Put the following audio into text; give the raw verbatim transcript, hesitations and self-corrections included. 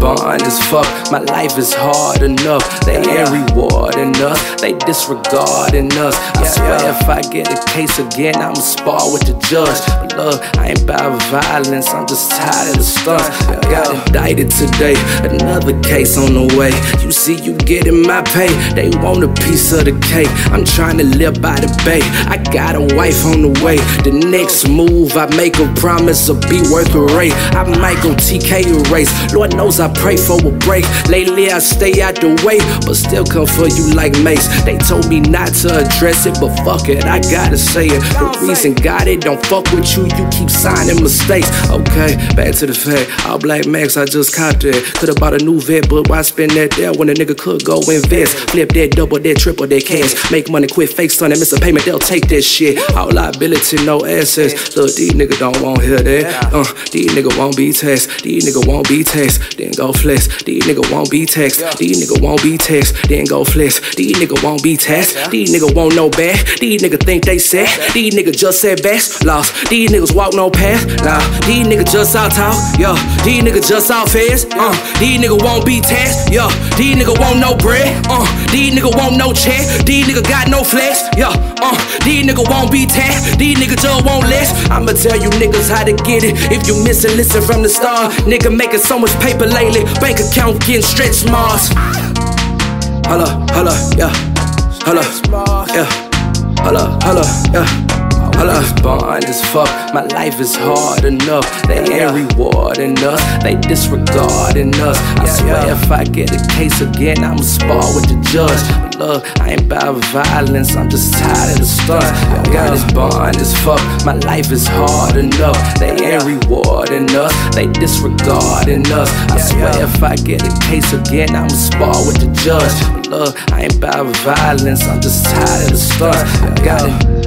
bond as fuck. My life is hard enough. They ain't rewarding us, they disregarding us. I swear if I get a case again, I'ma spar with the judge. But look, I ain't about violence, I'm just tired of the stunts. I got indicted today, another case on the way. You see, you getting my pay, they want a piece of the cake. I'm trying to live by the bay, I got a wife on the way. The next move, I make a promise of be worth a rate. I might go T K a race, Lord knows I pray for a break. Lately I stay out the way, but still come for you like Mace. They told me not to address it, but fuck it, I gotta say it. The reason got it, don't fuck with you, you keep signing mistakes. Okay, back to the fact, all black max, I just copped it. Could've bought a new vet, but why spend that there when a nigga could go invest? Flip that, double that, triple that cash. Make money, quit fake son and miss a payment, they'll take that shit. All liability, no assets. Look, these niggas don't want hear that. Uh, these niggas won't be taxed. These niggas won't be taxed. Then go flex. These niggas won't be taxed. These niggas won't be taxed. Then go flex. These niggas won't be taxed. These niggas won't know bad. These niggas think they sad. These niggas just said best. Lost. These niggas walk no path. Nah. These niggas just out talk. Yo. These niggas just out fast. Uh. These niggas won't be taxed. Yo. These niggas won't no bread. Uh. These niggas won't no check. These niggas got no flex. Yo. Uh. These niggas won't be taxed. These niggas just won't less. I'ma tell you niggas how to get it. If you miss it, listen from the start. Nigga making so much paper lately. Bank account getting stretch marks. Holla, holla, yeah. Holla, yeah. Holla, holla, yeah. Holla, bond as fuck. My life is hard enough. They ain't rewarding us, they disregarding us. I swear if I get a case again, I'ma spar with the judge. But look, I ain't about violence, I'm just tired of the stunts. I got this bond as fuck. My life is hard enough. They ain't rewarding us, they disregarding us. I swear if I get a case again, I'ma spar with the judge. But look, I ain't about violence, I'm just tired of the stunts. I got it.